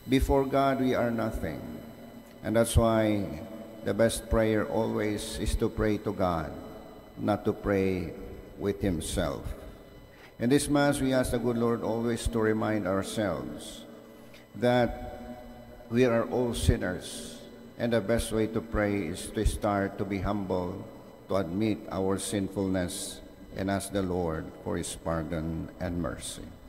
Before God, we are nothing. And that's why the best prayer always is to pray to God, not to pray with himself. In this Mass, we ask the good Lord always to remind ourselves that we are all sinners, and the best way to pray is to start to be humble, to admit our sinfulness, and ask the Lord for his pardon and mercy.